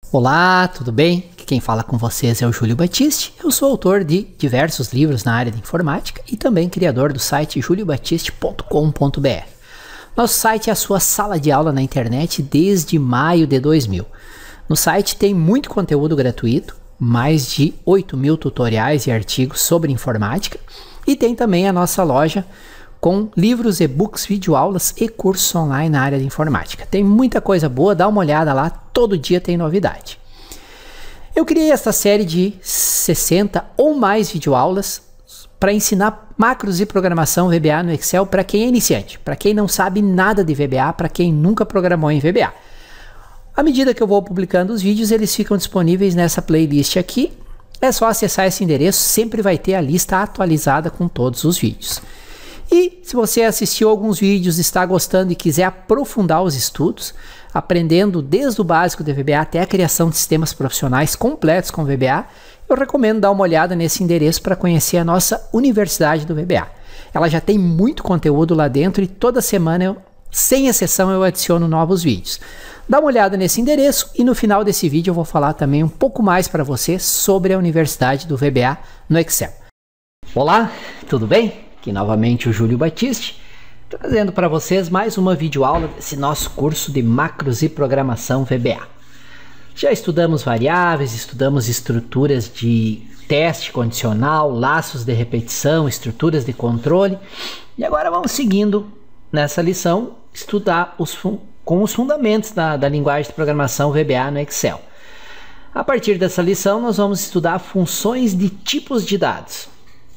Olá, tudo bem? Quem fala com vocês é o Júlio Batiste. Eu sou autor de diversos livros na área de informática e também criador do site juliobatiste.com.br. Nosso site é a sua sala de aula na internet desde maio de 2000. No site tem muito conteúdo gratuito, mais de 8.000 tutoriais e artigos sobre informática, e tem também a nossa loja com livros, e-books, videoaulas e cursos online na área de informática. Tem muita coisa boa, dá uma olhada lá, todo dia tem novidade. Eu criei esta série de 60 ou mais videoaulas para ensinar macros e programação VBA no Excel para quem é iniciante, para quem não sabe nada de VBA, para quem nunca programou em VBA. À medida que eu vou publicando os vídeos, eles ficam disponíveis nessa playlist aqui. É só acessar esse endereço, sempre vai ter a lista atualizada com todos os vídeos. E se você assistiu alguns vídeos, está gostando e quiser aprofundar os estudos, aprendendo desde o básico de VBA até a criação de sistemas profissionais completos com VBA, eu recomendo dar uma olhada nesse endereço para conhecer a nossa Universidade do VBA. Ela já tem muito conteúdo lá dentro e toda semana, sem exceção, eu adiciono novos vídeos. Dá uma olhada nesse endereço e no final desse vídeo eu vou falar também um pouco mais para você sobre a Universidade do VBA no Excel. Olá, tudo bem? Aqui novamente o Júlio Batiste, trazendo para vocês mais uma videoaula desse nosso curso de macros e programação VBA. Já estudamos variáveis, estudamos estruturas de teste condicional, laços de repetição, estruturas de controle, e agora vamos seguindo nessa lição estudar com os fundamentos da linguagem de programação VBA no Excel. A partir dessa lição nós vamos estudar funções de tipos de dados,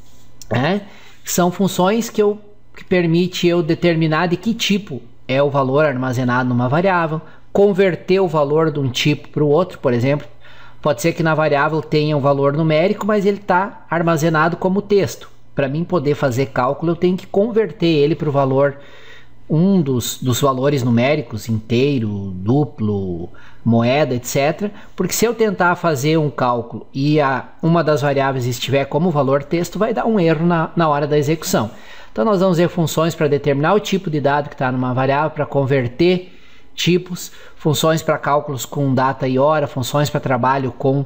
São funções que permite eu determinar de que tipo é o valor armazenado numa variável, converter o valor de um tipo para o outro. Por exemplo, pode ser que na variável tenha um valor numérico, mas ele está armazenado como texto. Para mim poder fazer cálculo, eu tenho que converter ele para o valor, um dos valores numéricos, inteiro, duplo, moeda, etc. Porque se eu tentar fazer um cálculo e uma das variáveis estiver como valor texto, vai dar um erro na hora da execução. Então nós vamos ver funções para determinar o tipo de dado que está numa variável, para converter tipos, funções para cálculos com data e hora, funções para trabalho com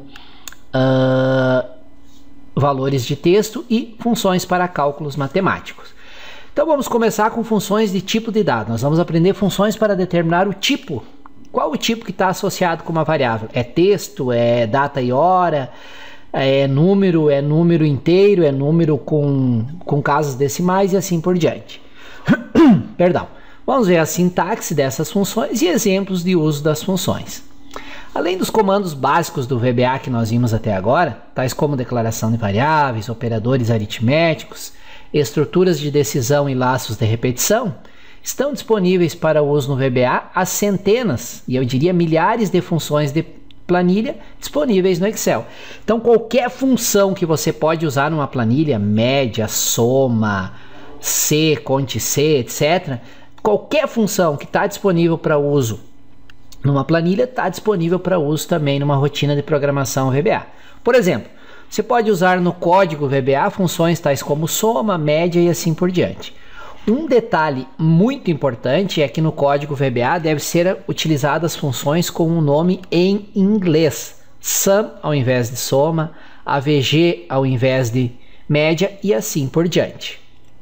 valores de texto e funções para cálculos matemáticos. Então vamos começar com funções de tipo de dado. Nós vamos aprender funções para determinar o tipo. Qual o tipo que está associado com uma variável? É texto, é data e hora, é número inteiro, é número com casas decimais e assim por diante. Perdão. Vamos ver a sintaxe dessas funções e exemplos de uso das funções. Além dos comandos básicos do VBA que nós vimos até agora, tais como declaração de variáveis, operadores aritméticos, estruturas de decisão e laços de repetição, estão disponíveis para uso no VBA as centenas, e eu diria milhares de funções de planilha disponíveis no Excel. Então qualquer função que você pode usar numa planilha, média, soma, C, conte C, etc., qualquer função que está disponível para uso numa planilha está disponível para uso também numa rotina de programação VBA. Por exemplo, você pode usar no código VBA funções tais como soma, média e assim por diante. Um detalhe muito importante é que no código VBA deve ser utilizadas funções com um nome em inglês. Sum ao invés de soma, AVG ao invés de média e assim por diante.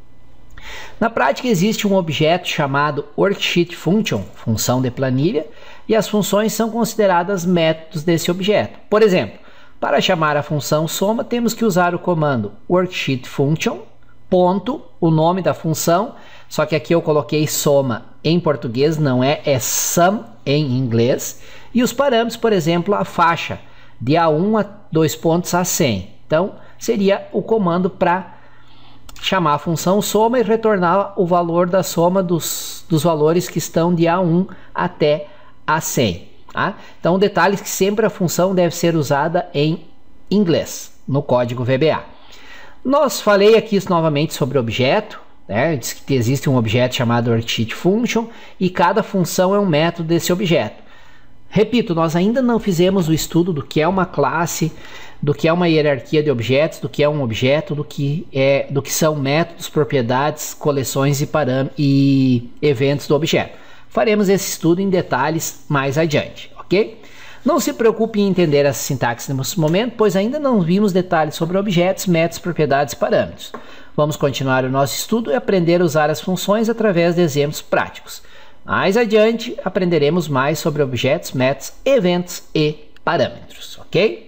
Na prática existe um objeto chamado Worksheet Function, função de planilha, e as funções são consideradas métodos desse objeto. Por exemplo, para chamar a função soma, temos que usar o comando Worksheet Function, ponto, o nome da função, só que aqui eu coloquei soma em português, não é sum em inglês, e os parâmetros, por exemplo, a faixa de A1 a 2 pontos a 100. Então, seria o comando para chamar a função soma e retornar o valor da soma dos valores que estão de A1 até A100. Tá? Então, o detalhe é que sempre a função deve ser usada em inglês, no código VBA. Falei aqui novamente sobre objeto, diz que existe um objeto chamado Worksheet Function e cada função é um método desse objeto. Repito, nós ainda não fizemos o estudo do que é uma classe, do que é uma hierarquia de objetos, do que é um objeto, do que são métodos, propriedades, coleções e eventos do objeto. Faremos esse estudo em detalhes mais adiante, ok? Não se preocupe em entender essa sintaxe nesse momento, pois ainda não vimos detalhes sobre objetos, métodos, propriedades e parâmetros. Vamos continuar o nosso estudo e aprender a usar as funções através de exemplos práticos. Mais adiante, aprenderemos mais sobre objetos, métodos, eventos e parâmetros, ok?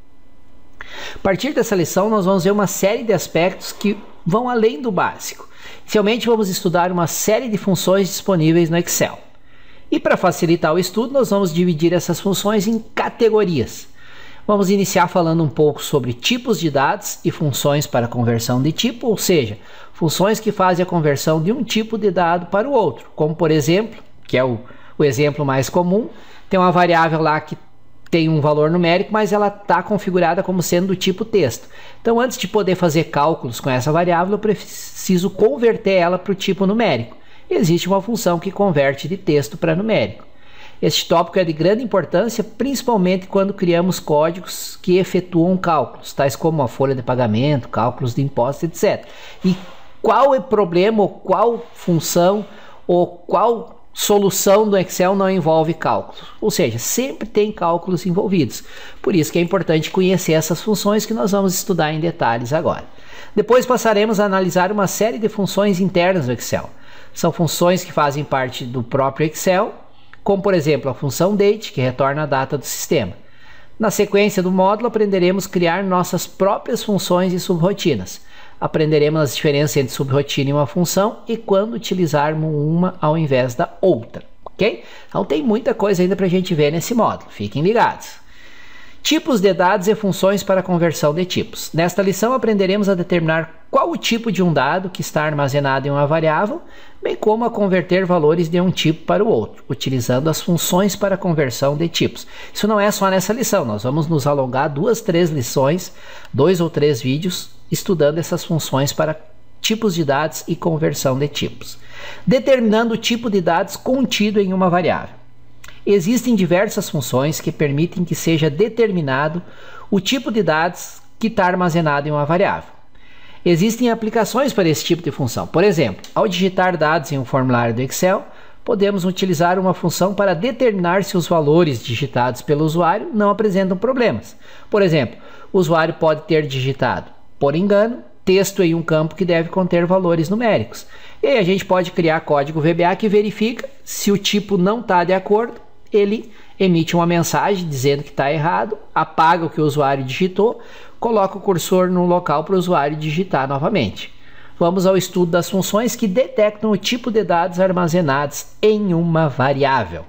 A partir dessa lição, nós vamos ver uma série de aspectos que vão além do básico. Inicialmente, vamos estudar uma série de funções disponíveis no Excel. E para facilitar o estudo, nós vamos dividir essas funções em categorias. Vamos iniciar falando um pouco sobre tipos de dados e funções para conversão de tipo, ou seja, funções que fazem a conversão de um tipo de dado para o outro, como por exemplo, que é o exemplo mais comum, tem uma variável lá que tem um valor numérico, mas ela está configurada como sendo do tipo texto. Então, antes de poder fazer cálculos com essa variável, eu preciso converter ela para o tipo numérico. Existe uma função que converte de texto para numérico. Este tópico é de grande importância, principalmente quando criamos códigos que efetuam cálculos, tais como a folha de pagamento, cálculos de impostos, etc. E qual é o problema, ou qual função, ou qual solução do Excel não envolve cálculos? Ou seja, sempre tem cálculos envolvidos. Por isso que é importante conhecer essas funções que nós vamos estudar em detalhes agora. Depois passaremos a analisar uma série de funções internas do Excel. São funções que fazem parte do próprio Excel, como por exemplo a função date, que retorna a data do sistema. Na sequência do módulo, aprenderemos a criar nossas próprias funções e subrotinas. Aprenderemos as diferenças entre subrotina e uma função e quando utilizarmos uma ao invés da outra, ok? Então tem muita coisa ainda para a gente ver nesse módulo, fiquem ligados. Tipos de dados e funções para conversão de tipos. Nesta lição aprenderemos a determinar qual o tipo de um dado que está armazenado em uma variável, bem como a converter valores de um tipo para o outro, utilizando as funções para conversão de tipos. Isso não é só nessa lição, nós vamos nos alongar 2, 3 lições, 2 ou 3 vídeos, estudando essas funções para tipos de dados e conversão de tipos. Determinando o tipo de dados contido em uma variável. Existem diversas funções que permitem que seja determinado o tipo de dados que está armazenado em uma variável. Existem aplicações para esse tipo de função. Por exemplo, ao digitar dados em um formulário do Excel, podemos utilizar uma função para determinar se os valores digitados pelo usuário não apresentam problemas. Por exemplo, o usuário pode ter digitado, por engano, texto em um campo que deve conter valores numéricos. E aí a gente pode criar código VBA que verifica se o tipo não está de acordo, ele emite uma mensagem dizendo que está errado, apaga o que o usuário digitou, coloca o cursor no local para o usuário digitar novamente. Vamos ao estudo das funções que detectam o tipo de dados armazenados em uma variável.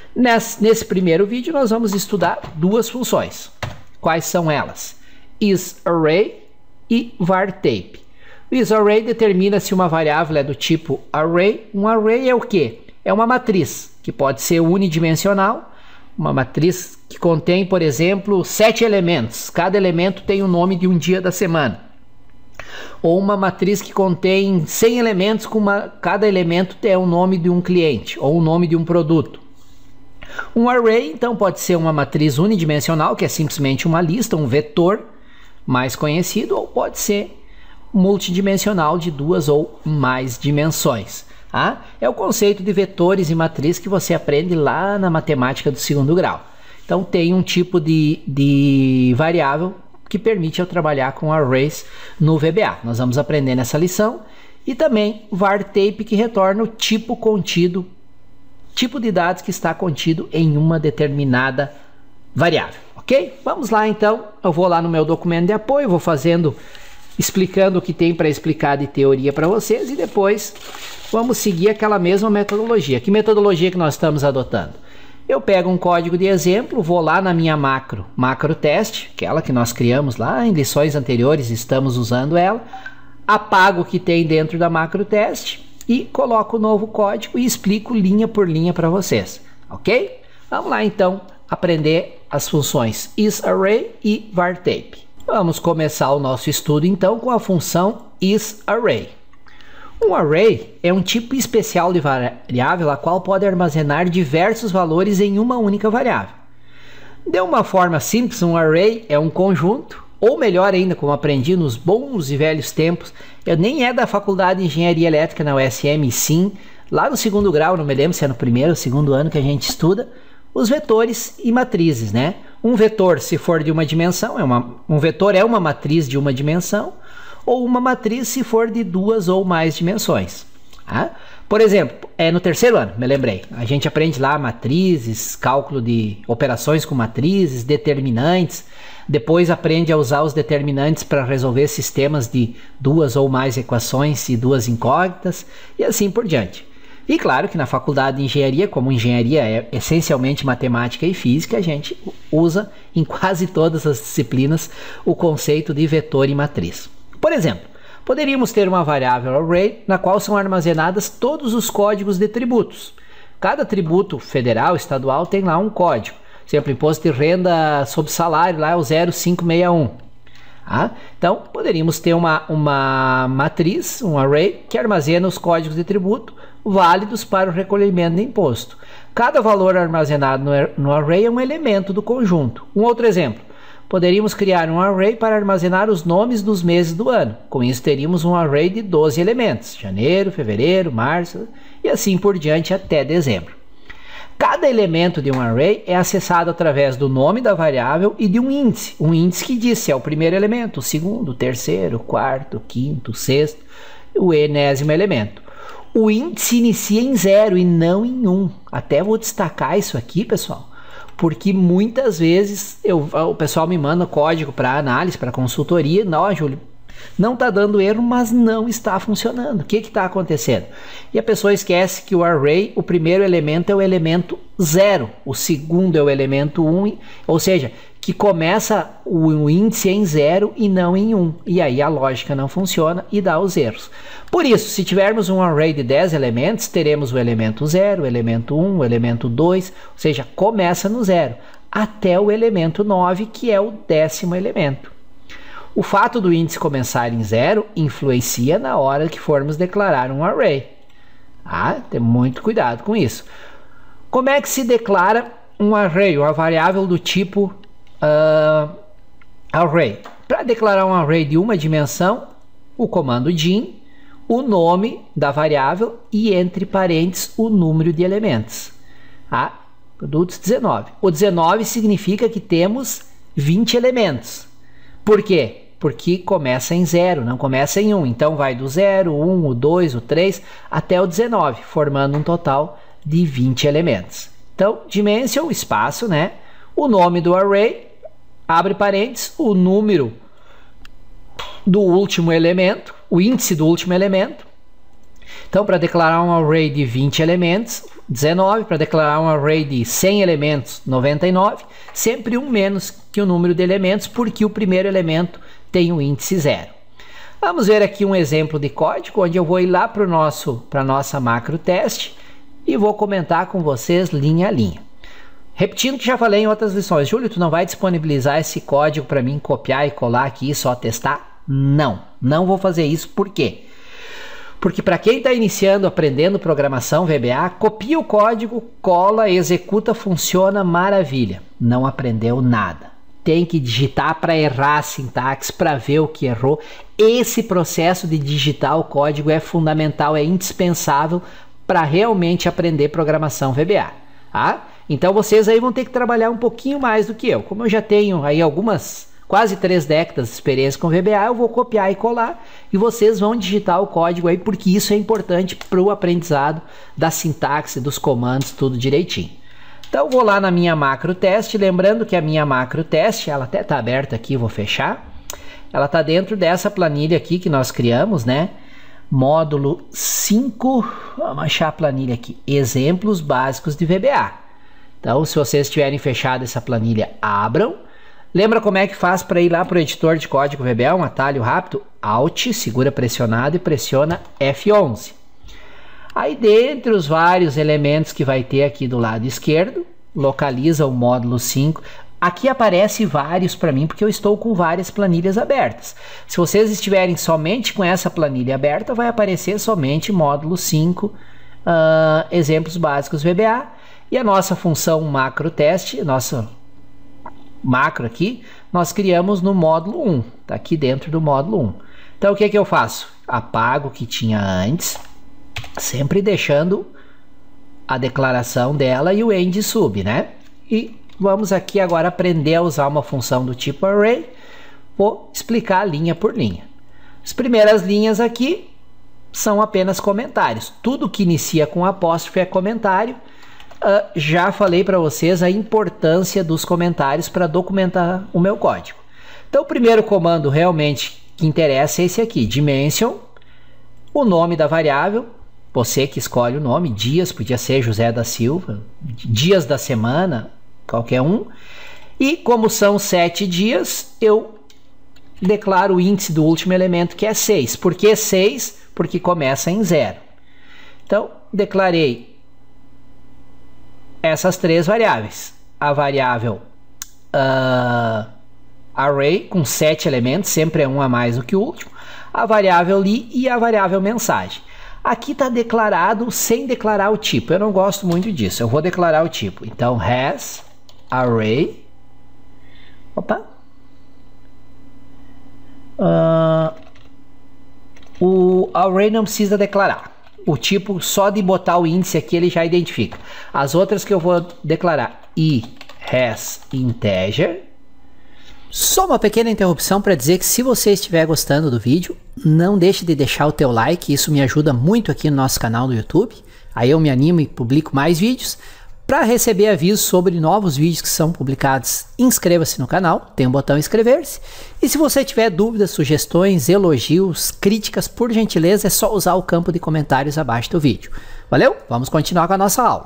Nesse primeiro vídeo nós vamos estudar duas funções. Quais são elas? IsArray e VarType. O IsArray determina se uma variável é do tipo array. Um array é o quê? É uma matriz, que pode ser unidimensional, uma matriz que contém, por exemplo, 7 elementos. Cada elemento tem o nome de um dia da semana. Ou uma matriz que contém 100 elementos, cada elemento é o nome de um cliente ou o nome de um produto. Um array, então, pode ser uma matriz unidimensional, que é simplesmente uma lista, um vetor mais conhecido, ou pode ser multidimensional de 2 ou mais dimensões. É o conceito de vetores e matriz que você aprende lá na matemática do 2º grau. Então tem um tipo de variável que permite eu trabalhar com arrays no VBA. Nós vamos aprender nessa lição. E também VarType, que retorna o tipo contido, tipo de dados que está contido em uma determinada variável. Ok? Vamos lá então. Eu vou lá no meu documento de apoio, vou explicando o que tem para explicar de teoria para vocês e depois vamos seguir aquela mesma metodologia. Que metodologia que nós estamos adotando? Eu pego um código de exemplo, vou lá na minha macro teste, aquela que nós criamos lá em lições anteriores, estamos usando ela, apago o que tem dentro da macro teste e coloco o novo código e explico linha por linha para vocês, ok? Vamos lá então aprender as funções IsArray e VarType. Vamos começar o nosso estudo então com a função IsArray. Um array é um tipo especial de variável a qual pode armazenar diversos valores em uma única variável. De uma forma simples, um array é um conjunto, ou melhor ainda, como aprendi nos bons e velhos tempos, eu nem é da Faculdade de Engenharia Elétrica na USM, sim, lá no 2º grau, não me lembro se é no 1º ou 2º ano que a gente estuda, os vetores e matrizes, né? Um vetor, se for de uma dimensão, um vetor é uma matriz de uma dimensão, ou uma matriz se for de duas ou mais dimensões. Tá? Por exemplo, no terceiro ano, me lembrei, a gente aprende lá matrizes, cálculo de operações com matrizes, determinantes, depois aprende a usar os determinantes para resolver sistemas de duas ou mais equações e duas incógnitas, e assim por diante. E claro que na faculdade de engenharia, como engenharia é essencialmente matemática e física, a gente usa em quase todas as disciplinas o conceito de vetor e matriz. Por exemplo, poderíamos ter uma variável array na qual são armazenadas todos os códigos de tributos. Cada tributo federal, estadual, tem lá um código. Por exemplo, imposto de renda sobre salário lá é o 0561. Tá? Então, poderíamos ter uma matriz, um array, que armazena os códigos de tributo válidos para o recolhimento de imposto. Cada valor armazenado no array é um elemento do conjunto. Um outro exemplo, poderíamos criar um array para armazenar os nomes dos meses do ano. Com isso, teríamos um array de 12 elementos, janeiro, fevereiro, março e assim por diante até dezembro. Cada elemento de um array é acessado através do nome da variável e de um índice que diz se é o primeiro elemento, o segundo, o terceiro, o quarto, o quinto, o sexto, o enésimo elemento. O índice inicia em 0 e não em 1. Até vou destacar isso aqui, pessoal, porque muitas vezes o pessoal me manda código para análise, para consultoria. Não, Júlio, não está dando erro, mas não está funcionando. O que está acontecendo? E a pessoa esquece que o array, o primeiro elemento é o elemento 0, o segundo é o elemento 1, ou seja, que começa o índice em 0 e não em 1. E aí a lógica não funciona e dá os erros. Por isso, se tivermos um array de 10 elementos, teremos o elemento 0, o elemento 1, o elemento 2, ou seja, começa no 0, até o elemento 9, que é o 10º elemento. O fato do índice começar em 0 influencia na hora que formos declarar um array. Tem muito cuidado com isso. Como é que se declara um array, uma variável do tipo array? Para declarar um array de uma dimensão, o comando din, o nome da variável e entre parênteses o número de elementos. Produtos 19. O 19 significa que temos 20 elementos. Por quê? Porque começa em 0, não começa em 1. Então vai do 0, 1, o 2, o 3 até o 19, formando um total de 20 elementos. Então, dimension, espaço, né? O nome do array, abre parênteses, o número do último elemento, o índice do último elemento. Então, para declarar um array de 20 elementos, 19, para declarar um array de 100 elementos, 99, sempre um menos que o número de elementos, porque o primeiro elemento tem o índice 0. Vamos ver aqui um exemplo de código, onde eu vou ir lá para a nossa macro teste e vou comentar com vocês linha a linha. Repetindo o que já falei em outras lições, Júlio, tu não vai disponibilizar esse código para mim copiar e colar aqui e só testar? Não, não vou fazer isso. Por quê? Porque para quem está iniciando, aprendendo programação VBA, copia o código, cola, executa, funciona, maravilha. Não aprendeu nada. Tem que digitar para errar a sintaxe, para ver o que errou. Esse processo de digitar o código é fundamental, é indispensável para realmente aprender programação VBA. Então vocês aí vão ter que trabalhar um pouquinho mais do que eu. Como eu já tenho aí quase 3 décadas de experiência com VBA, eu vou copiar e colar e vocês vão digitar o código aí, porque isso é importante para o aprendizado da sintaxe, dos comandos, tudo direitinho. Então vou lá na minha macro teste, lembrando que a minha macro teste, ela até está aberta aqui, vou fechar. Ela está dentro dessa planilha aqui que nós criamos, né? Módulo 5, vamos achar a planilha aqui, exemplos básicos de VBA. Então, se vocês tiverem fechado essa planilha, abram. Lembra como é que faz para ir lá para o editor de código VBA, um atalho rápido? Alt, segura pressionado e pressiona F11. Aí, dentre os vários elementos que vai ter aqui do lado esquerdo, localiza o módulo 5. Aqui aparece vários para mim, porque eu estou com várias planilhas abertas. Se vocês estiverem somente com essa planilha aberta, vai aparecer somente módulo 5, exemplos básicos VBA. E a nossa função macro teste, nossa macro aqui, nós criamos no módulo 1. Está aqui dentro do módulo 1. Então, o que é que eu faço? Apago o que tinha antes, sempre deixando a declaração dela e o end sub, né? E vamos aqui agora aprender a usar uma função do tipo array. Vou explicar linha por linha. As primeiras linhas aqui são apenas comentários. Tudo que inicia com apóstrofe é comentário. Já falei para vocês a importância dos comentários para documentar o meu código. Então, o primeiro comando realmente que interessa é esse aqui, dimension, o nome da variável, você que escolhe o nome, dias, podia ser José da Silva, dias da semana, qualquer um. E como são 7 dias, eu declaro o índice do último elemento, que é 6. Por que 6? Porque começa em 0. Então, declarei essas 3 variáveis. A variável array, com 7 elementos, sempre é um a mais do que o último. A variável li e a variável mensagem. Aqui está declarado sem declarar o tipo. Eu não gosto muito disso. Eu vou declarar o tipo. Então, has array. Opa. O array não precisa declarar. O tipo, só de botar o índice aqui, ele já identifica. As outras que eu vou declarar. E has integer. Só uma pequena interrupção para dizer que se você estiver gostando do vídeo, não deixe de deixar o teu like, isso me ajuda muito aqui no nosso canal do YouTube. Aí eu me animo e publico mais vídeos. Para receber avisos sobre novos vídeos que são publicados, inscreva-se no canal, tem um botão inscrever-se. E se você tiver dúvidas, sugestões, elogios, críticas, por gentileza, é só usar o campo de comentários abaixo do vídeo. Valeu? Vamos continuar com a nossa aula.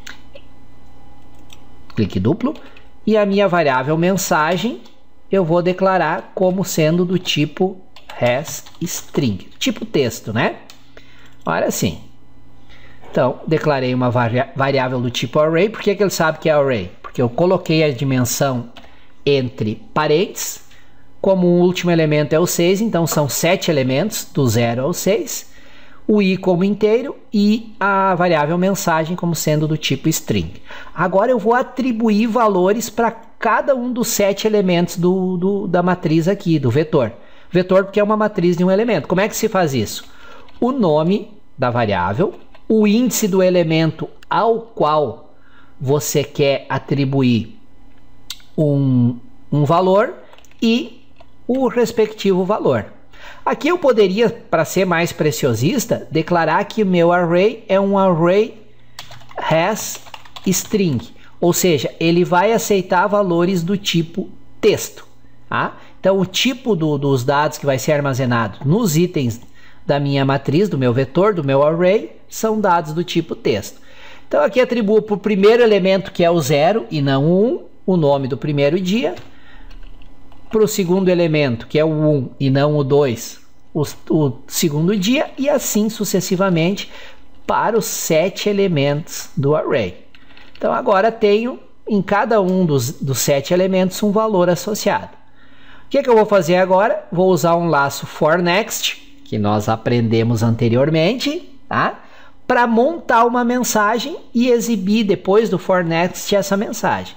Clique duplo. E a minha variável mensagem eu vou declarar como sendo do tipo has string, tipo texto, né? Olha assim. Então, declarei uma variável do tipo array. Por que ele sabe que é array? Porque eu coloquei a dimensão entre parênteses. Como o último elemento é o 6, então são 7 elementos, do 0 ao 6. O i como inteiro e a variável mensagem como sendo do tipo string. Agora eu vou atribuir valores para cada um dos 7 elementos da matriz aqui, do vetor. Vetor porque é uma matriz de um elemento. Como é que se faz isso? O nome da variável, o índice do elemento ao qual você quer atribuir um valor e o respectivo valor. Aqui eu poderia, para ser mais preciosista, declarar que o meu array é um array has string, ou seja, ele vai aceitar valores do tipo texto. Tá? Então, o tipo dos dados que vai ser armazenado nos itens da minha matriz, do meu vetor, do meu array, são dados do tipo texto. Então, aqui atribuo para o primeiro elemento, que é o 0 e não o 1, o nome do primeiro dia. Para o segundo elemento, que é o 1 e não o 2, o segundo dia, e assim sucessivamente para os 7 elementos do array. Então agora tenho em cada um dos 7 elementos um valor associado. O que eu vou fazer agora? Vou usar um laço for next, que nós aprendemos anteriormente, tá? Para montar uma mensagem e exibir depois do for next essa mensagem.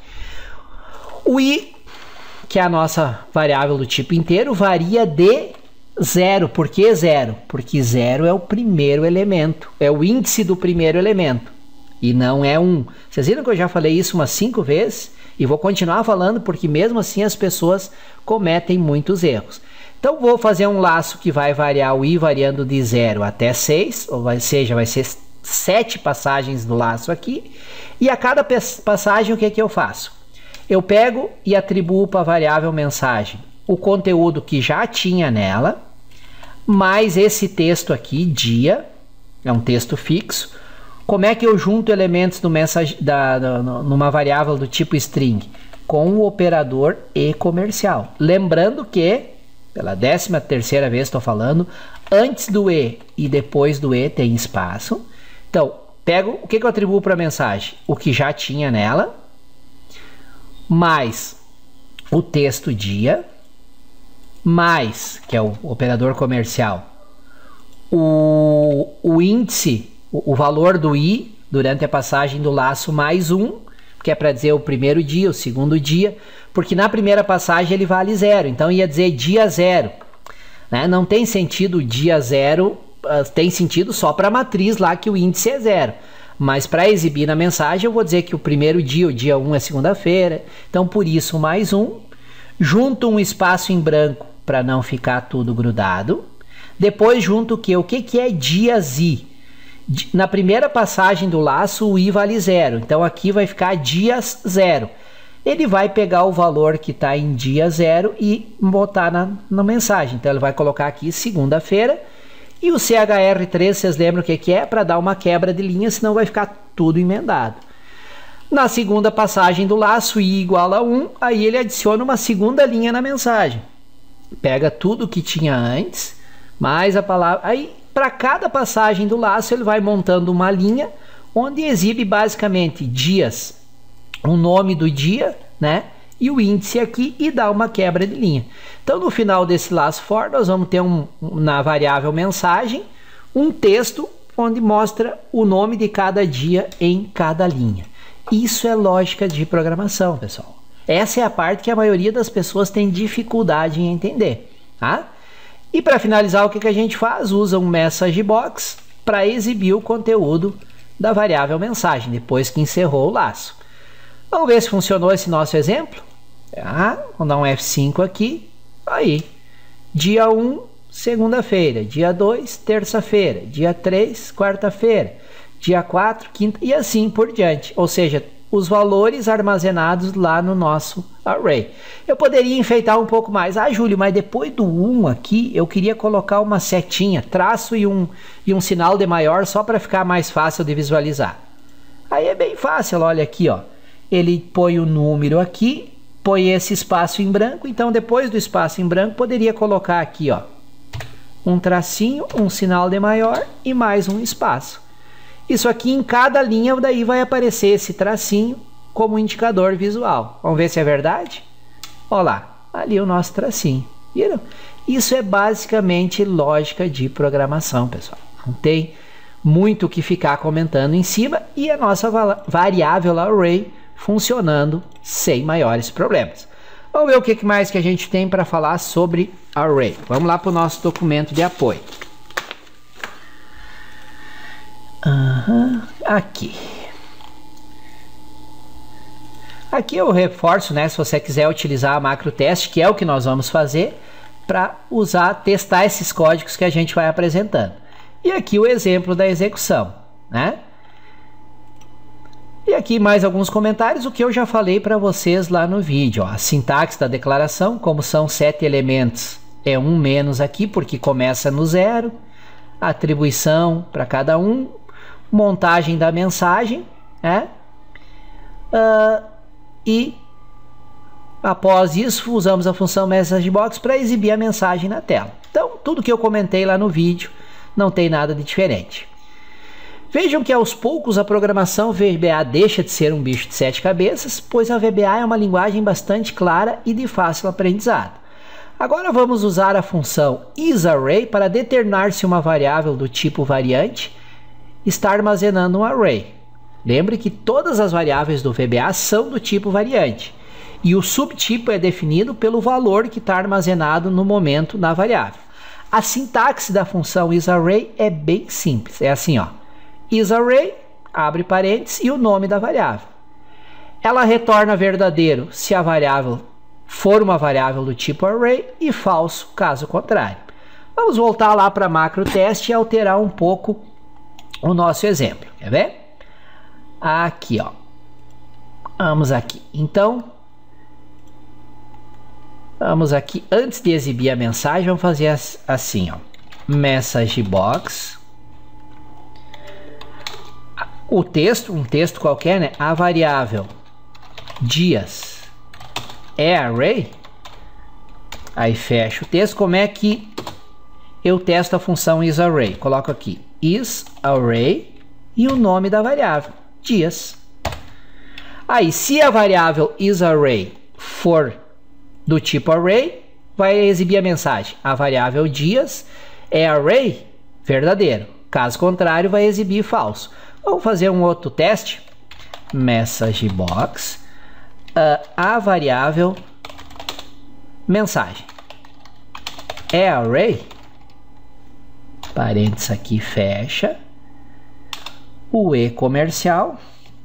O i, que é a nossa variável do tipo inteiro, varia de 0. Por que 0? Porque 0 é o primeiro elemento, é o índice do primeiro elemento, e não é 1. Vocês viram que eu já falei isso umas 5 vezes? E vou continuar falando, porque mesmo assim as pessoas cometem muitos erros. Então vou fazer um laço que vai variar o i variando de 0 até 6, ou seja, vai ser 7 passagens do laço aqui, e a cada passagem o que eu faço? Eu pego e atribuo para a variável mensagem o conteúdo que já tinha nela, mais esse texto aqui, dia, é um texto fixo. Como é que eu junto elementos numa variável do tipo string? Com o operador e comercial. Lembrando que, pela 13ª vez estou falando, antes do e depois do e tem espaço. Então, pego, o que eu atribuo para a mensagem? O que já tinha nela, mais o texto dia, mais, que é o operador comercial, o índice, o valor do i durante a passagem do laço mais 1, que é para dizer o primeiro dia, o segundo dia, porque na primeira passagem ele vale 0, então ia dizer dia 0. Né? Não tem sentido dia 0, tem sentido só para a matriz lá que o índice é 0. Mas para exibir na mensagem, eu vou dizer que o primeiro dia, o dia 1 é segunda-feira. Então, por isso, mais um. Junto um espaço em branco para não ficar tudo grudado. Depois, junto o quê? O que é dias i? Na primeira passagem do laço, o i vale 0. Então, aqui vai ficar dias 0. Ele vai pegar o valor que está em dia 0 e botar na mensagem. Então, ele vai colocar aqui segunda-feira. E o CHR3, vocês lembram o que é? Para dar uma quebra de linha, senão vai ficar tudo emendado. Na segunda passagem do laço, i igual a 1, aí ele adiciona uma segunda linha na mensagem. Pega tudo que tinha antes, mais a palavra... Aí, para cada passagem do laço, ele vai montando uma linha, onde exibe basicamente dias, o nome do dia, né? E o índice aqui e dá uma quebra de linha. Então, no final desse laço for, nós vamos ter na variável mensagem um texto onde mostra o nome de cada dia em cada linha. Isso é lógica de programação, pessoal. Essa é a parte que a maioria das pessoas tem dificuldade em entender, tá? E para finalizar, o que a gente faz? Usa um message box para exibir o conteúdo da variável mensagem, depois que encerrou o laço. Vamos ver se funcionou esse nosso exemplo? Vamos dar um F5 aqui. Aí, dia 1, segunda-feira. Dia 2, terça-feira. Dia 3, quarta-feira. Dia 4, quinta, e assim por diante. Ou seja, os valores armazenados lá no nosso array. Eu poderia enfeitar um pouco mais. Júlio, mas depois do 1 aqui, eu queria colocar uma setinha, traço e um sinal de maior, só para ficar mais fácil de visualizar. Aí é bem fácil, olha aqui, ó. Ele põe o número aqui, põe esse espaço em branco, então depois do espaço em branco, poderia colocar aqui, ó, um tracinho, um sinal de maior e mais um espaço. Isso aqui em cada linha, daí vai aparecer esse tracinho como indicador visual. Vamos ver se é verdade? Olha lá, ali o nosso tracinho. Viram? Isso é basicamente lógica de programação, pessoal. Não tem muito o que ficar comentando em cima e a nossa variável array funcionando sem maiores problemas. Vamos ver o que mais que a gente tem para falar sobre array. Vamos lá para o nosso documento de apoio. Aqui. Aqui eu reforço, né, se você quiser utilizar a macro teste, que é o que nós vamos fazer, para testar esses códigos que a gente vai apresentando. E aqui o exemplo da execução, né? E aqui mais alguns comentários, o que eu já falei para vocês lá no vídeo. Ó. A sintaxe da declaração, como são 7 elementos, é 1 menos aqui, porque começa no 0. Atribuição para cada um. Montagem da mensagem, né? E após isso, usamos a função MessageBox para exibir a mensagem na tela. Então, tudo que eu comentei lá no vídeo, não tem nada de diferente. Vejam que aos poucos a programação VBA deixa de ser um bicho de 7 cabeças, pois a VBA é uma linguagem bastante clara e de fácil aprendizado. Agora vamos usar a função isArray para determinar se uma variável do tipo variante está armazenando um array. Lembre que todas as variáveis do VBA são do tipo variante, e o subtipo é definido pelo valor que está armazenado no momento na variável. A sintaxe da função isArray é bem simples, é assim, ó. IsArray, abre parênteses, e o nome da variável. Ela retorna verdadeiro se a variável for uma variável do tipo array e falso caso contrário. Vamos voltar lá para macro teste e alterar um pouco o nosso exemplo. Quer ver? Aqui, ó. Vamos aqui. Então, vamos aqui. Antes de exibir a mensagem, vamos fazer assim, ó. MessageBox. O texto, um texto qualquer, né? A variável dias é array. Aí fecha o texto. Como é que eu testo a função isArray? Coloco aqui isArray e o nome da variável, dias. Aí, se a variável isArray for do tipo array, vai exibir a mensagem. A variável dias é array verdadeiro. Caso contrário, vai exibir falso. Vamos fazer um outro teste. MessageBox. A variável mensagem é array. Parênteses aqui, fecha. o E comercial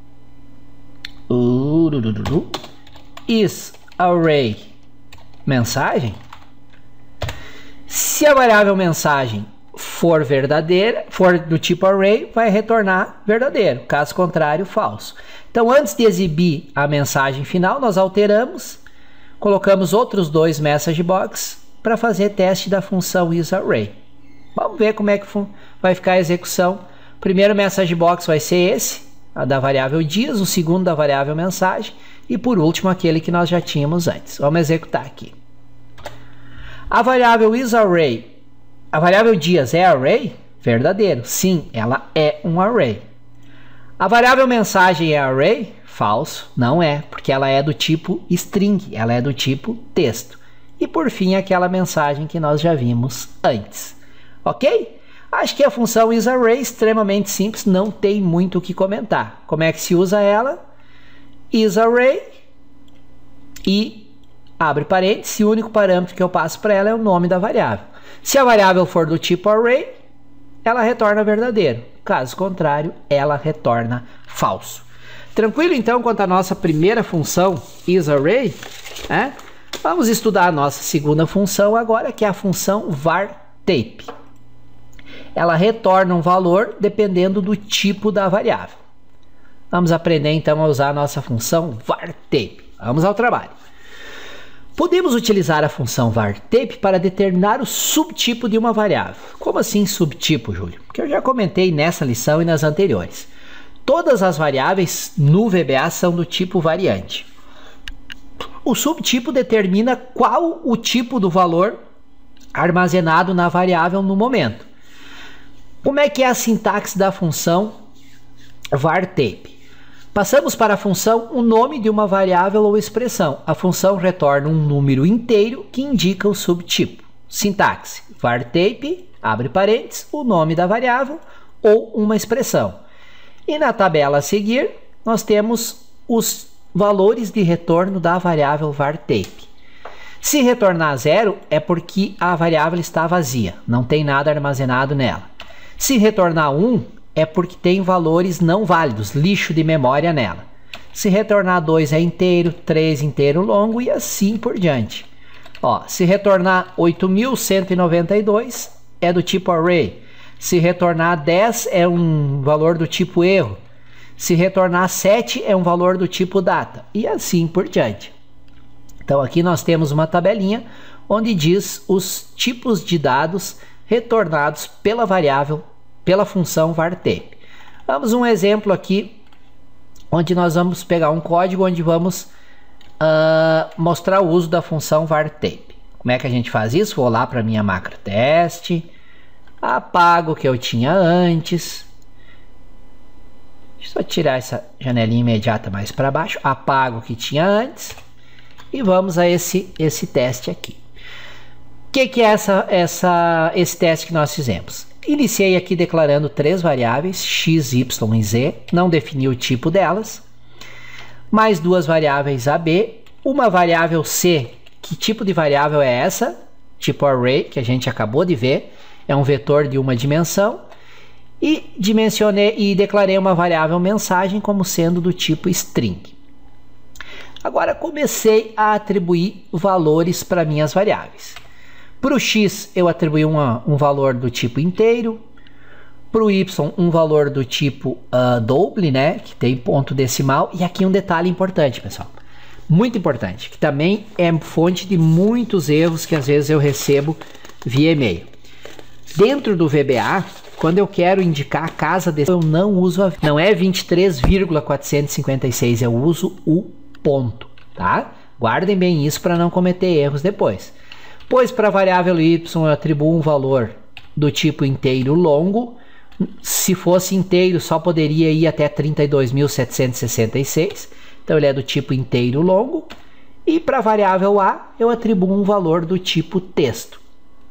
is array mensagem. Se a variável mensagem for verdadeira, for do tipo array, vai retornar verdadeiro, caso contrário, falso. Então, antes de exibir a mensagem final, nós alteramos, colocamos outros dois message box para fazer teste da função isArray. Vamos ver como é que vai ficar a execução. O primeiro message box vai ser esse, a da variável dias, o segundo da variável mensagem e por último aquele que nós já tínhamos antes. Vamos executar aqui. A variável isArray, a variável dias é array? Verdadeiro. Sim, ela é um array. A variável mensagem é array? Falso. Não é, porque ela é do tipo string, ela é do tipo texto. E por fim, aquela mensagem que nós já vimos antes. Ok? Acho que a função isArray é extremamente simples, não tem muito o que comentar. Como é que se usa ela? IsArray e abre parênteses, o único parâmetro que eu passo para ela é o nome da variável. Se a variável for do tipo array, ela retorna verdadeiro. Caso contrário, ela retorna falso. Tranquilo então quanto à nossa primeira função isArray? Vamos estudar a nossa segunda função agora, que é a função varTape. Ela retorna um valor dependendo do tipo da variável. Vamos aprender então a usar a nossa função varTape. Vamos ao trabalho. Podemos utilizar a função varTape para determinar o subtipo de uma variável. Como assim subtipo, Júlio? Porque eu já comentei nessa lição e nas anteriores. Todas as variáveis no VBA são do tipo variante. O subtipo determina qual o tipo do valor armazenado na variável no momento. Como é que é a sintaxe da função varTape? Passamos para a função o nome de uma variável ou expressão. A função retorna um número inteiro que indica o subtipo. Sintaxe: varTape, abre parênteses, o nome da variável ou uma expressão. E na tabela a seguir, nós temos os valores de retorno da variável varTape. Se retornar 0, é porque a variável está vazia, não tem nada armazenado nela. Se retornar 1, é porque tem valores não válidos, lixo de memória nela. Se retornar 2 é inteiro, 3 inteiro longo e assim por diante. Se retornar 8.192 é do tipo array. Se retornar 10 é um valor do tipo erro. Se retornar 7 é um valor do tipo data e assim por diante. Então aqui nós temos uma tabelinha onde diz os tipos de dados retornados pela variável, pela função varTape. Vamos um exemplo aqui, onde nós vamos pegar um código onde vamos mostrar o uso da função varTape. Como é que a gente faz isso? Vou lá para minha macro teste, apago o que eu tinha antes. Deixa eu só tirar essa janelinha imediata mais para baixo, apago o que tinha antes e vamos a esse teste aqui. O que é esse teste que nós fizemos? Iniciei aqui declarando 3 variáveis, x, y e z, não defini o tipo delas, mais 2 variáveis AB, uma variável c. Que tipo de variável é essa? Tipo array, que a gente acabou de ver, é um vetor de uma dimensão, e dimensionei e declarei uma variável mensagem como sendo do tipo string. Agora comecei a atribuir valores para minhas variáveis. Para o x eu atribuí um valor do tipo inteiro, para o y um valor do tipo double, né, que tem ponto decimal, e aqui um detalhe importante, pessoal, muito importante, que também é fonte de muitos erros que às vezes eu recebo via e-mail. Dentro do VBA, quando eu quero indicar a casa desse, eu não uso não é 23,456, eu uso o ponto, tá? Guardem bem isso para não cometer erros depois. Pois para a variável y eu atribuo um valor do tipo inteiro longo. Se fosse inteiro, só poderia ir até 32.766. Então ele é do tipo inteiro longo. E para a variável a, eu atribuo um valor do tipo texto.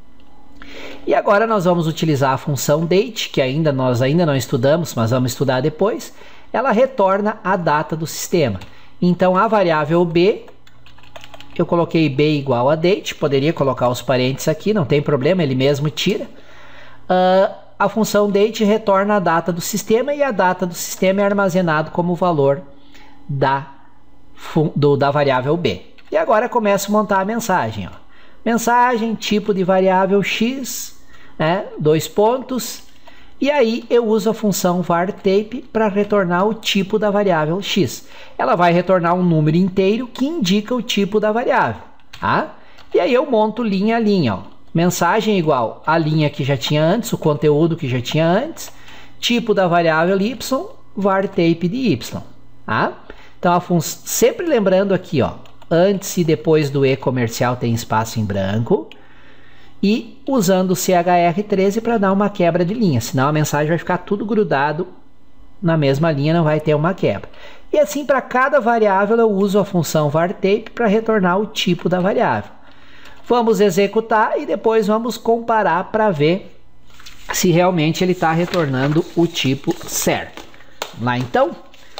E agora nós vamos utilizar a função date, que nós ainda não estudamos, mas vamos estudar depois. Ela retorna a data do sistema. Então a variável b, eu coloquei b igual a date, poderia colocar os parênteses aqui, não tem problema, ele mesmo tira. a função date retorna a data do sistema e a data do sistema é armazenado como valor da variável b. E agora começo a montar a mensagem. Ó. Mensagem, tipo de variável x, né? 2 pontos. E aí eu uso a função varType para retornar o tipo da variável x. Ela vai retornar um número inteiro que indica o tipo da variável. Tá? E aí eu monto linha a linha. Ó. Mensagem igual a linha que já tinha antes, o conteúdo que já tinha antes. Tipo da variável y, varType de y. Tá? Então, sempre lembrando aqui, ó, antes e depois do e comercial tem espaço em branco. E usando o CHR13 para dar uma quebra de linha, senão a mensagem vai ficar tudo grudado na mesma linha, não vai ter uma quebra. E assim, para cada variável, eu uso a função varType para retornar o tipo da variável. Vamos executar e depois vamos comparar para ver se realmente ele está retornando o tipo certo. Vamos lá então.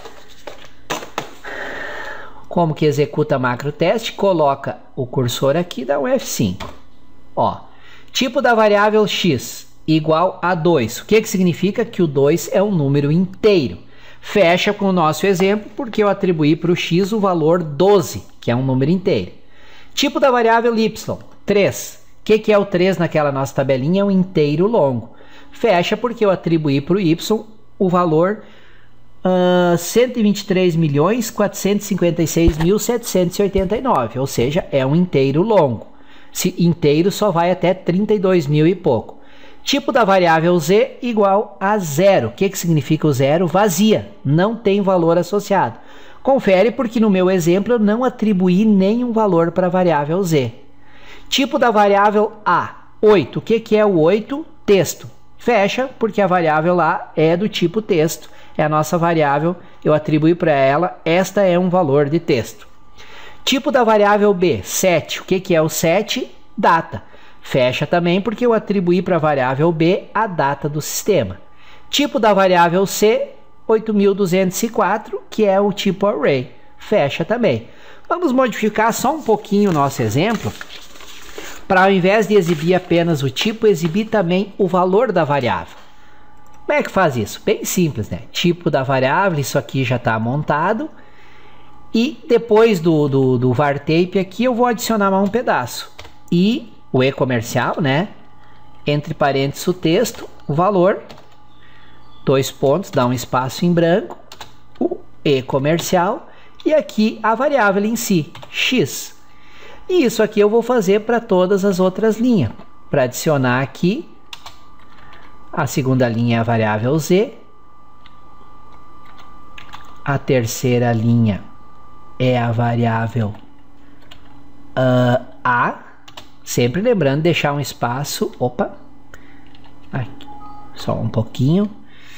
Como que executa macro teste? Coloca o cursor aqui e dá um F5. Ó, tipo da variável x igual a 2. O que significa? Que o 2 é um número inteiro. Fecha com o nosso exemplo, porque eu atribuí para o x o valor 12, que é um número inteiro. Tipo da variável y, 3. O que é o 3 naquela nossa tabelinha? É um inteiro longo. Fecha porque eu atribuí para o y o valor 123.456.789, ou seja, é um inteiro longo. Se inteiro só vai até 32 mil e pouco. Tipo da variável z igual a 0. O que significa o zero? Vazia, não tem valor associado. Confere porque no meu exemplo eu não atribuí nenhum valor para a variável z. Tipo da variável a, 8. O que é o 8? Texto. Fecha porque a variável lá é do tipo texto. É a nossa variável, eu atribuí para ela, esta é um valor de texto. Tipo da variável b, 7. O que é o 7? Data. Fecha também porque eu atribuí para a variável b a data do sistema. Tipo da variável c, 8.204, que é o tipo array. Fecha também. Vamos modificar só um pouquinho o nosso exemplo, para ao invés de exibir apenas o tipo, exibir também o valor da variável. Como é que faz isso? Bem simples, né? Tipo da variável, isso aqui já está montado. E depois do varType aqui, eu vou adicionar mais um pedaço. E o e comercial, né? Entre parênteses o texto, o valor, 2 pontos, dá um espaço em branco, o e comercial, e aqui a variável em si, x. E isso aqui eu vou fazer para todas as outras linhas. Para adicionar aqui, a segunda linha é a variável z, a terceira linha é a variável a, sempre lembrando de deixar um espaço, aqui, só um pouquinho,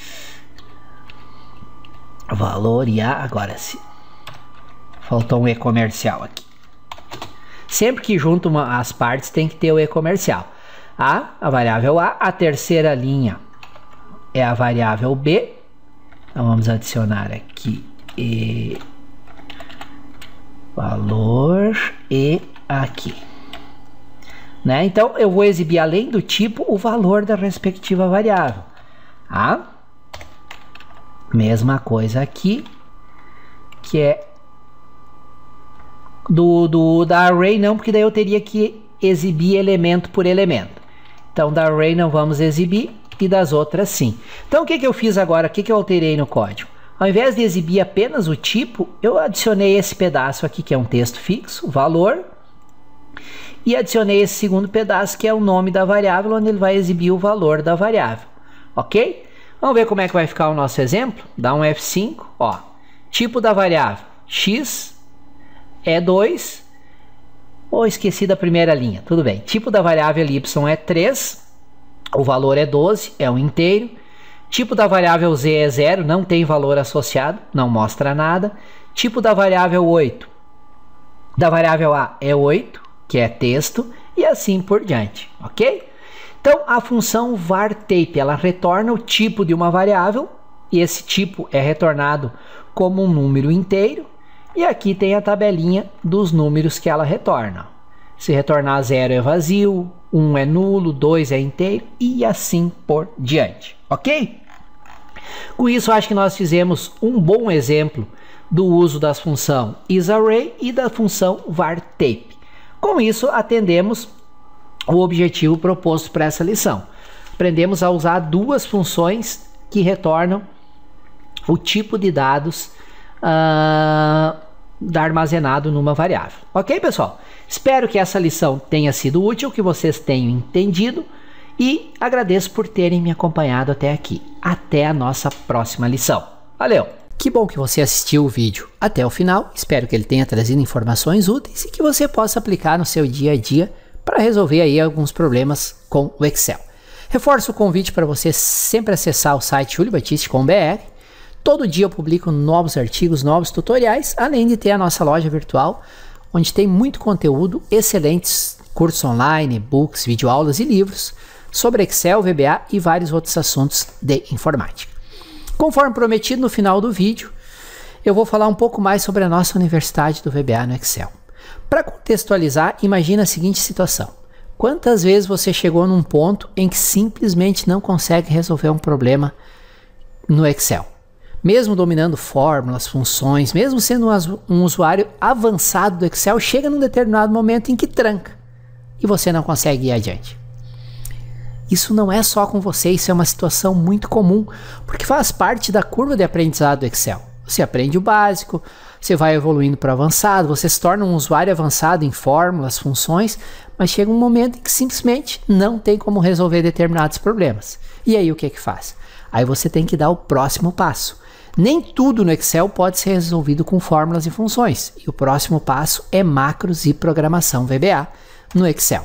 valor e a, agora sim, faltou um e comercial aqui. Sempre que junto as partes tem que ter o e comercial. A variável a terceira linha é a variável b, então vamos adicionar aqui e valor e aqui, né? Então eu vou exibir além do tipo o valor da respectiva variável, tá? Mesma coisa aqui, que é da array não, porque daí eu teria que exibir elemento por elemento. Então da array não vamos exibir e das outras sim. Então o que eu fiz agora? O que eu alterei no código? Ao invés de exibir apenas o tipo, eu adicionei esse pedaço aqui que é um texto fixo, valor, e adicionei esse segundo pedaço que é o nome da variável, onde ele vai exibir o valor da variável. Ok? Vamos ver como é que vai ficar o nosso exemplo? Dá um F5, ó. Tipo da variável x é 2. Esqueci da primeira linha. Tudo bem. Tipo da variável y é 3. O valor é 12, é um inteiro. Tipo da variável z é 0, não tem valor associado, não mostra nada. Tipo da variável 8. Da variável a é 8, que é texto, e assim por diante, ok? Então, a função varType, ela retorna o tipo de uma variável, e esse tipo é retornado como um número inteiro, e aqui tem a tabelinha dos números que ela retorna. Se retornar 0 é vazio, 1 é nulo, 2 é inteiro e assim por diante, ok? Com isso, acho que nós fizemos um bom exemplo do uso das funções isArray e da função varTape. Com isso, atendemos o objetivo proposto para essa lição. Aprendemos a usar duas funções que retornam o tipo de dados armazenado numa variável. Ok, pessoal? Espero que essa lição tenha sido útil, que vocês tenham entendido e agradeço por terem me acompanhado até aqui. Até a nossa próxima lição. Valeu! Que bom que você assistiu o vídeo até o final. Espero que ele tenha trazido informações úteis e que você possa aplicar no seu dia a dia para resolver aí alguns problemas com o Excel. Reforço o convite para você sempre acessar o site juliobatiste.com.br. Todo dia eu publico novos artigos, novos tutoriais, além de ter a nossa loja virtual, onde tem muito conteúdo, excelentes cursos online, e-books, videoaulas e livros sobre Excel, VBA e vários outros assuntos de informática. Conforme prometido, no final do vídeo, eu vou falar um pouco mais sobre a nossa Universidade do VBA no Excel. Para contextualizar, imagina a seguinte situação. Quantas vezes você chegou num ponto em que simplesmente não consegue resolver um problema no Excel? Mesmo dominando fórmulas, funções, mesmo sendo um usuário avançado do Excel, chega num determinado momento em que tranca e você não consegue ir adiante. Isso não é só com você, isso é uma situação muito comum, porque faz parte da curva de aprendizado do Excel. Você aprende o básico, você vai evoluindo para o avançado, você se torna um usuário avançado em fórmulas, funções, mas chega um momento em que simplesmente não tem como resolver determinados problemas. E aí o que que faz? Aí você tem que dar o próximo passo. Nem tudo no Excel pode ser resolvido com fórmulas e funções, e o próximo passo é macros e programação VBA no Excel.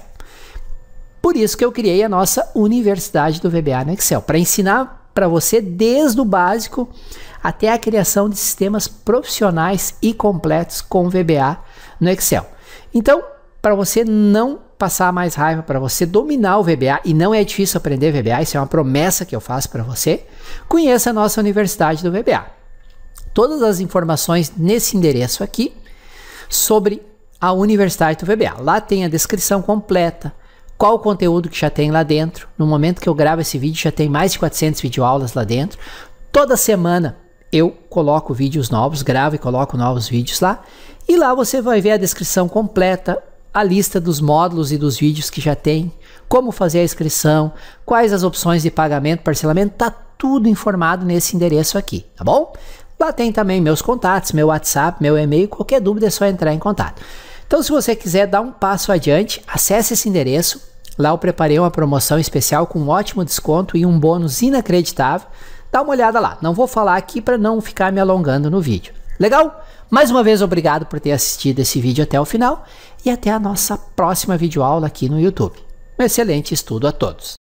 Por isso que eu criei a nossa Universidade do VBA no Excel, para ensinar para você desde o básico até a criação de sistemas profissionais e completos com VBA no Excel. Então, para você não passar mais raiva, para você dominar o VBA, e não é difícil aprender VBA, isso é uma promessa que eu faço para você, conheça a nossa Universidade do VBA. Todas as informações nesse endereço aqui sobre a Universidade do VBA. Lá tem a descrição completa, qual o conteúdo que já tem lá dentro. No momento que eu gravo esse vídeo já tem mais de 400 videoaulas lá dentro. Toda semana eu coloco vídeos novos, gravo e coloco novos vídeos lá. E lá você vai ver a descrição completa, a lista dos módulos e dos vídeos que já tem, como fazer a inscrição, quais as opções de pagamento, parcelamento, tá tudo informado nesse endereço aqui, tá bom? Lá tem também meus contatos, meu WhatsApp, meu e-mail, qualquer dúvida é só entrar em contato. Então, se você quiser dar um passo adiante, acesse esse endereço. Lá eu preparei uma promoção especial com um ótimo desconto e um bônus inacreditável. Dá uma olhada lá. Não vou falar aqui para não ficar me alongando no vídeo. Legal? Mais uma vez, obrigado por ter assistido esse vídeo até o final e até a nossa próxima videoaula aqui no YouTube. Um excelente estudo a todos!